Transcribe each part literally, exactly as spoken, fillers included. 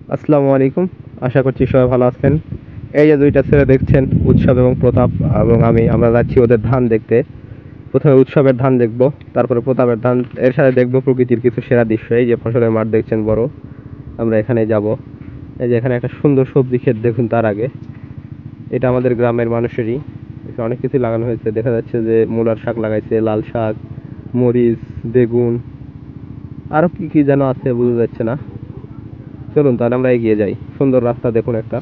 আসসালামু আলাইকুম। আশা করছি সবাই ভালো আছেন। এই যে দুইটা ছেলে দেখছেন, উৎসব এবং প্রতাপ এবং আমি, আমরা যাচ্ছি ওদের ধান দেখতে। প্রথমে উৎসবের ধান দেখব, তারপরে প্রতাপের ধান, এর সাথে দেখব প্রকৃতির কিছু সেরা দৃশ্য। এই যে ফসলের মাঠ দেখছেন বড়, আমরা এখানে যাব। এই যে এখানে একটা সুন্দর সবজি ক্ষেত দেখুন। তার আগে এটা আমাদের গ্রামের মানুষেরই, এখানে অনেক কিছু লাগানো হয়েছে। দেখা যাচ্ছে যে মূলার শাক লাগাইছে, লাল শাক, মরিচ, বেগুন, আরো কি কি যেন আছে বোঝা যাচ্ছে না। চলুন তাহলে আমরা এগিয়ে যাই। সুন্দর রাস্তা দেখুন একটা।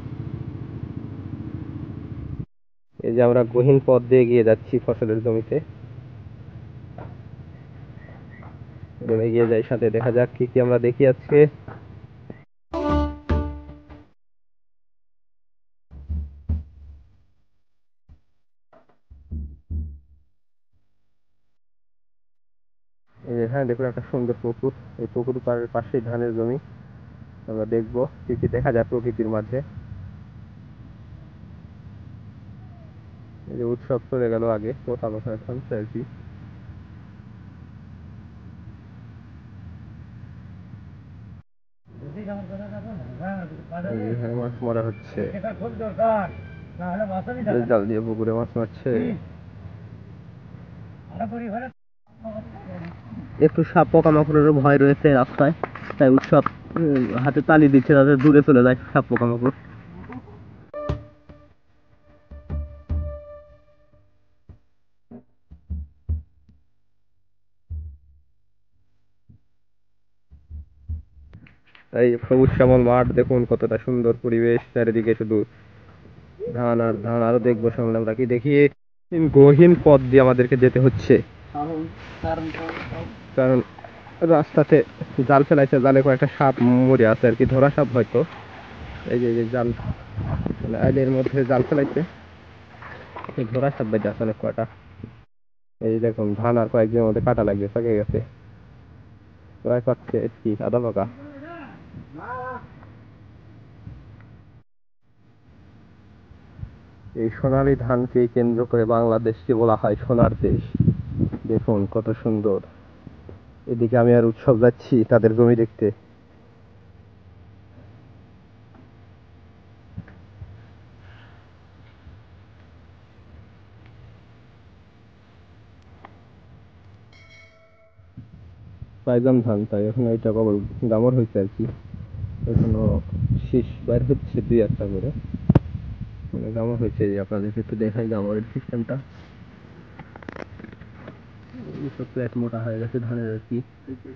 এই যে আমরা গহীন পথ দিয়ে এগিয়ে যাচ্ছি ফসলের জমিতে। এবং এগিয়ে যাই, সাথে দেখা যাক কি কি আমরা দেখি আজকে। এই যে এখানে দেখুন একটা সুন্দর পুকুর, এই পুকুর পাড়ের পাশেই ধানের জমি। আমরা দেখবো কি কি দেখা যায় প্রকৃতির মাঝে। এই যে উৎসব চলে গেল আগে, প্রথম এখন সেলফি। এখানে মাছ মারা হচ্ছে, জাল দিয়ে পুকুরে মাছ মারছে। একটু সাপ পোকামাকড়েরও ভয় রয়েছে রাস্তায়, তাই উৎসব হাতে তালি দিচ্ছে যাতে দূরে চলে যায় সাপ পোকামাকড়। এই সবুজ শ্যামল মাঠ দেখুন, কতটা সুন্দর পরিবেশ, চারিদিকে শুধু ধান আর ধান। আরো দেখবো সামনে আমরা কি দেখি। গহীন পথ দিয়ে আমাদেরকে যেতে হচ্ছে, কারণ রাস্তাতে জাল ফেলাইছে, জালে কয়েকটা সাপ মরে আছে আর কি, ধরা সাপ হয়তো। এই যে জাল মানে আইলের মধ্যে জাল ফেলাইছে, ধরা সাপ বেঁচে আছে অনেক কয়টা। এই দেখুন ধান আর কয়েকদিনের মধ্যে কাটা লাগবে, পেকে গেছে প্রায়, পাচ্ছে কি আধা পাকা। এই সোনালী ধানকে কেন্দ্র করে বাংলাদেশকে বলা হয় সোনার দেশ। দেখুন কত সুন্দর। এদিকে আমি আর উৎসব যাচ্ছি তাদের জমি দেখতে। পাইজাম ধান, তাই এখন এইটা কেবল গামর হয়েছে আর কি, এখনো শীষ বাইর হচ্ছে দুই একটা করে, মানে গামর হয়েছে। যে আপনাদেরকে একটু দেখাই গামরের সিস্টেমটা। প্লেট মোটা হয়ে গেছে ধানের আর কি।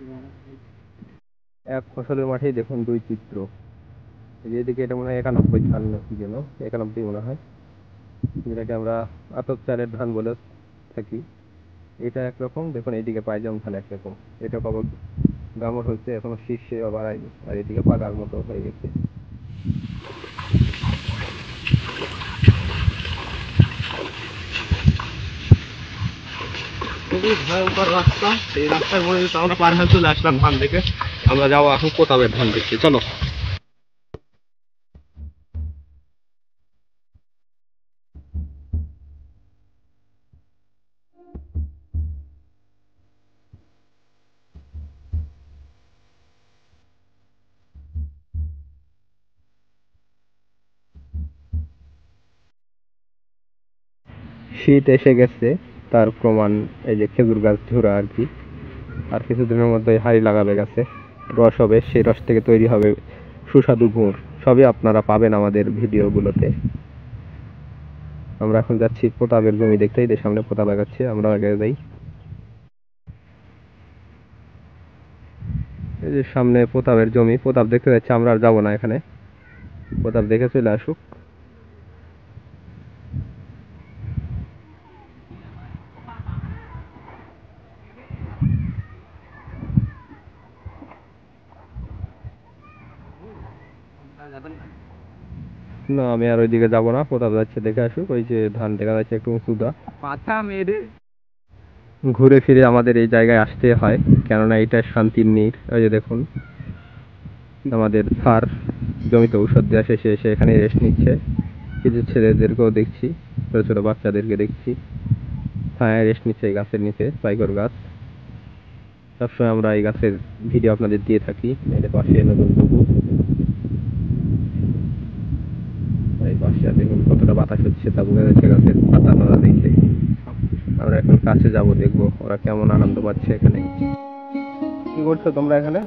এক ফসলের মাঠেই দেখুন দুই চিত্র। এদিকে এটা মনে হয় একানব্বই ধান কি যেন, একানব্বই মনে হয়, যেটাকে আমরা আতপ চালের ধান বলে থাকি। এটা একরকম দেখুন, এইদিকে পাইজাম ধান একরকম। এটা কেবল গামর হচ্ছে, এখনো শীর্ষে বাড়ায়নি, আর এদিকে পাকার মতো হয়ে গেছে। খুবই ভয়ঙ্কর রাস্তা, এই রাস্তায় মনে হচ্ছে আমরা পার হয়ে চলে আসলাম ধান দেখে। আমরা যাবো এখন কোথাবের ধান দেখতে, চলো। শীত এসে গেছে, তার প্রমাণ এই যে খেজুর গাছ ঝোড়া আর কি। আর কিছুদিনের মধ্যে হাড়ি লাগাবে গাছে, রস হবে, সেই রস থেকে তৈরি হবে সুস্বাদু গুড়। সবই আপনারা পাবেন আমাদের ভিডিওগুলোতে। আমরা এখন যাচ্ছি প্রতাপের জমি দেখতে, এই যে সামনে প্রতাপ লাগাচ্ছে, আমরা আগে যাই। এই যে সামনে প্রতাপের জমি, প্রতাপ দেখতে যাচ্ছে, আমরা আর যাবো না এখানে, প্রতাপ দেখে চলে আসুক। না আমি আর ওইদিকে যাবো না, প্রতাপ যাচ্ছে দেখে আসুক। ওই যে ধান দেখা যাচ্ছে একটু উঁচুটা, পাছা মেরে ঘুরে ফিরে আমাদের এই জায়গায় আসতে হয়, কেননা এটা শান্তির নীড়। ওই যে দেখুন আমাদের স্যার জমিতে ঔষধ দেওয়া শেষে এসে এখানে রেস্ট নিচ্ছে। কিছু ছেলেদেরকেও দেখছি, ছোট ছোট বাচ্চাদেরকে দেখছি ছায়ায় রেস্ট নিচ্ছে এই গাছের নিচে, পাইকর গাছ। সবসময় আমরা এই গাছের ভিডিও আপনাদের দিয়ে থাকি। এর পাশে নতুন পুকুর, এই পাশে দেখুন কতটা বাতাস হচ্ছে, তা বোঝা যাচ্ছে গাছের পাতা নড়া দেখতে। আমরা এখন কাছে যাব, দেখবো ওরা কেমন আনন্দ পাচ্ছে এখানে। কি করছো তোমরা এখানে?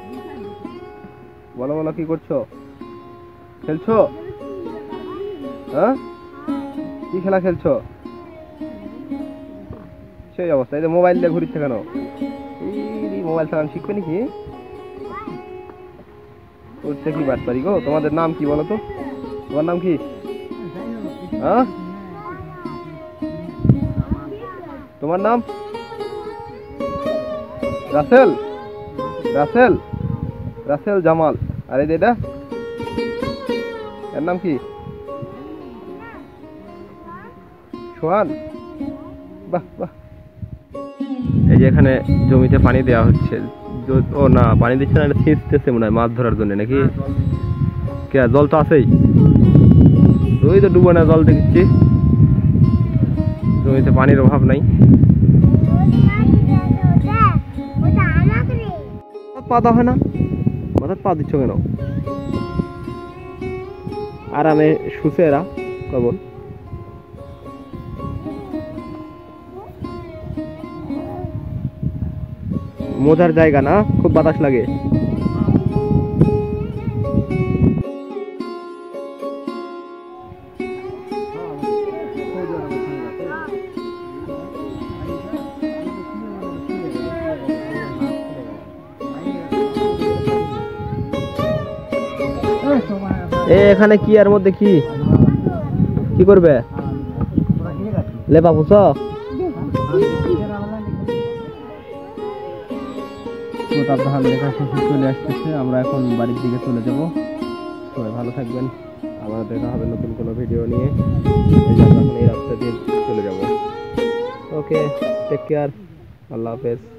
বলো বলো, কি করছো? খেলছো? হ্যাঁ, কি খেলা খেলছো? সেই অবস্থা, এই যে মোবাইল দিয়ে ঘুরিচ্ছে কেন? এই মোবাইল চালানো শিখবে নাকি? করছে কি বাট পারি গো। তোমাদের নাম কি বলো তো? তোমার নাম কি? হ্যাঁ, তোমার নাম? রাসেল? রাসেল? রাসেল জামাল। আর এই যে এটা, এর নাম কি? সোহান। বাহ বাহ। এই যে এখানে জমিতে পানি দেওয়া হচ্ছে। ও না, পানি দিচ্ছে না, এটা ছিঁচতেছে মনে হয় মাছ ধরার জন্য নাকি? কে, জল তো আছেই, ওই তো ডুবো না জল দেখছি। জমিতে পানির অভাব নাই। পা দাও হয় না, মাথার পা দিচ্ছ কেন? আরামে শুছে এরা কেবল। মজার জায়গা না, খুব বাতাস লাগে। এখানে কি এর মধ্যে কি কি করবে? লেপা পুছ। প্রতাপ ধান দেখা শেষে চলে আসতেছে, আমরা এখন বাড়ির দিকে চলে যাব। সবাই ভালো থাকবেন, আবার দেখা হবে নতুন কোনো ভিডিও নিয়ে। এই যে আমরা এখন এই রাস্তা দিয়ে চলে যাব। ওকে, টেক কেয়ার, আল্লাহ হাফেজ।